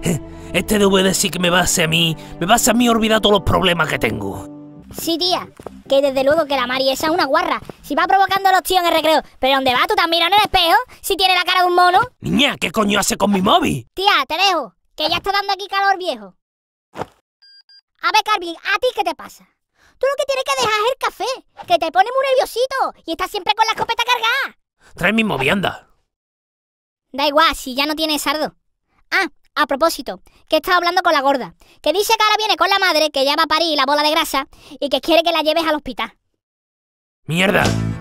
Este DVD sí que me va a hacer a mí olvidar todos los problemas que tengo. Sí, tía, que desde luego que la Mari esa es una guarra. Si va provocando a los tíos en el recreo. Pero ¿dónde va? ¿Tú también en el espejo? Si tiene la cara de un mono. Niña, ¿qué coño hace con mi móvil? Tía, te dejo, que ya está dando aquí calor viejo. A ver, Carmen, ¿a ti qué te pasa? Tú lo que tienes que dejar es el café, que te pone muy nerviosito y estás siempre con la escopeta cargada. Trae mi móvil, anda. Da igual, si ya no tienes sardo. Ah, a propósito, que he estado hablando con la gorda, que dice que ahora viene con la madre, que ya va a parir la bola de grasa y que quiere que la lleves al hospital. ¡Mierda!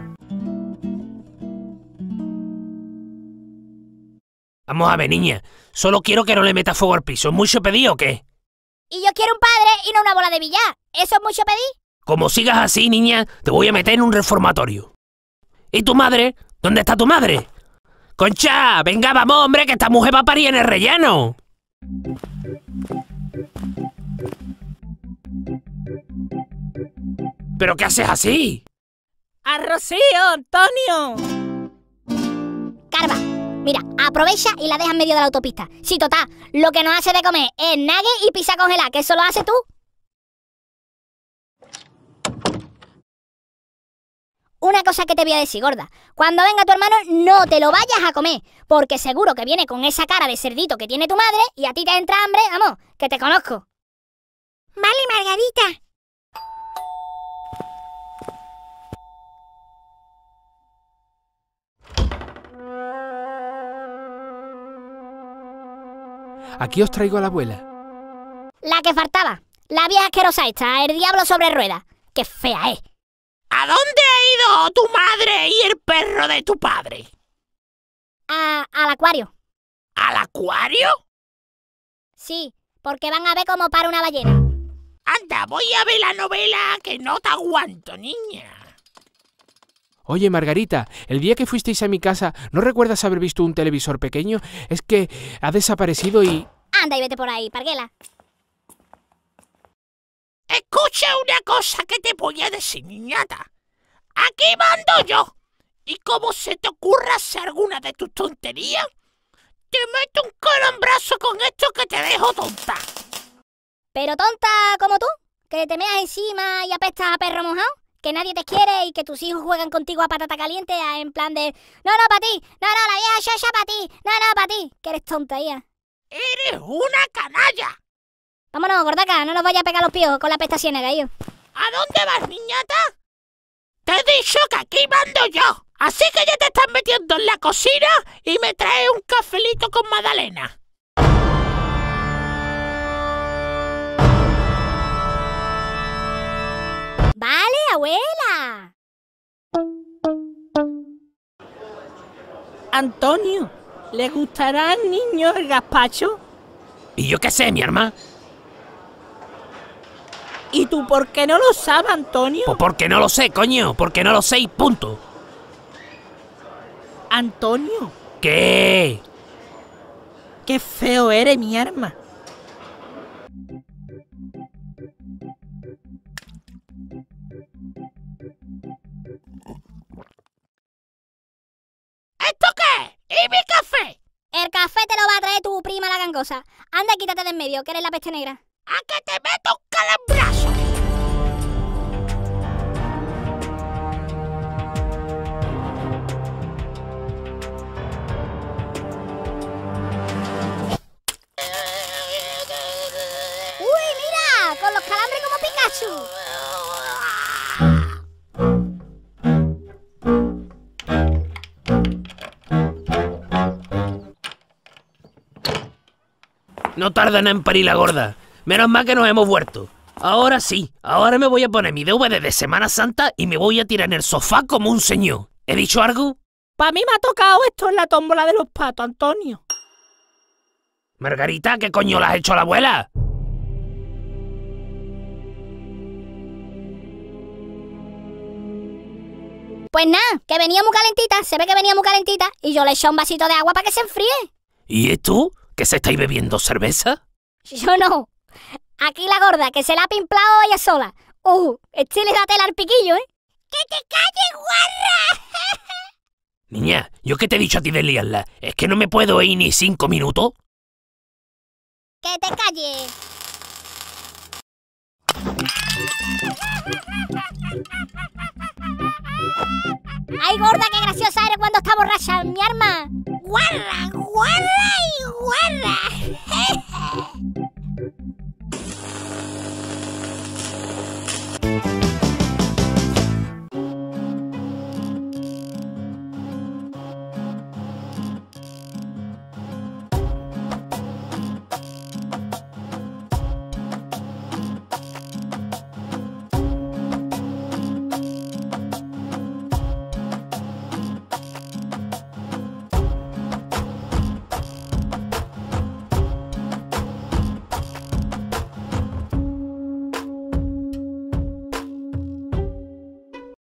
Vamos a ver, niña. Solo quiero que no le metas fuego al piso. ¿Es mucho pedir o qué? Y yo quiero un padre y no una bola de billar. ¿Eso es mucho pedir? Como sigas así, niña, te voy a meter en un reformatorio. ¿Y tu madre? ¿Dónde está tu madre? ¡Concha! ¡Venga, vamos, hombre, que esta mujer va a parir en el relleno! ¿Pero qué haces así? ¡A Rocío, Antonio! Carva, mira, aprovecha y la deja en medio de la autopista. Sí, total, lo que nos hace de comer es nugget y pizza congelada, que eso lo haces tú. Una cosa que te voy a decir, gorda. Cuando venga tu hermano, no te lo vayas a comer, porque seguro que viene con esa cara de cerdito que tiene tu madre y a ti te entra hambre, vamos, que te conozco. Vale, Margarita. Aquí os traigo a la abuela. La que faltaba. La vieja asquerosa esta, el diablo sobre ruedas. ¡Qué fea es! ¿A dónde ha ido tu madre y el perro de tu padre? Al acuario. ¿Al acuario? Sí, porque van a ver cómo para una ballena. Anda, voy a ver la novela, que no te aguanto, niña. Oye, Margarita, el día que fuisteis a mi casa, ¿no recuerdas haber visto un televisor pequeño? Es que ha desaparecido y... Anda y vete por ahí, parguela. Escucha una cosa que te voy a decir, niñata. Aquí mando yo. Y como se te ocurra hacer alguna de tus tonterías, te meto un calambrazo con esto que te dejo tonta. Pero tonta como tú, que te meas encima y apestas a perro mojado, que nadie te quiere y que tus hijos juegan contigo a patata caliente en plan de no, para ti, no, la vieja Shasha para ti, no, para ti, que eres tonta, ya. ¡Eres una canalla! Vámonos, gordaca, no nos vaya a pegar los piojos con la pesta ciénaga, yo. ¿A dónde vas, niñata? Te he dicho que aquí mando yo. Así que ya te estás metiendo en la cocina y me traes un cafelito con magdalena. Vale, abuela. Antonio, ¿le gustará al niño el gazpacho? ¿Y yo qué sé, mi hermana? ¿Y tú por qué no lo sabes, Antonio? Pues porque no lo sé, coño. Porque no lo sé y punto. Antonio, ¿Qué? qué feo eres, mi arma. ¿Esto qué? ¿Y mi café? El café te lo va a traer tu prima la gangosa. Anda, quítate de en medio, que eres la peste negra. ¡A que te meto un calambrazo! ¡Uy, mira! Con los calambres como Pikachu. No tardan en parir la gorda. Menos mal que nos hemos vuelto. Ahora sí, ahora me voy a poner mi DVD de Semana Santa y me voy a tirar en el sofá como un señor. ¿He dicho algo? Para mí me ha tocado esto en la tómbola de los patos, Antonio. Margarita, ¿qué coño le has hecho a la abuela? Pues nada, que venía muy calentita, se ve que venía muy calentita y yo le eché un vasito de agua para que se enfríe. ¿Y tú? ¿Que se estáis bebiendo cerveza? Yo no. Aquí la gorda, que se la ha pimplado ella sola. Este le da tela al piquillo, ¿eh? ¡Que te calles, guarra! Niña, ¿yo qué te he dicho a ti de liarla? ¿Es que no me puedo ir ni 5 minutos? ¡Que te calles! ¡Ay, gorda, qué graciosa eres cuando estás borracha, mi arma! ¡Guarra, guarra y guarra!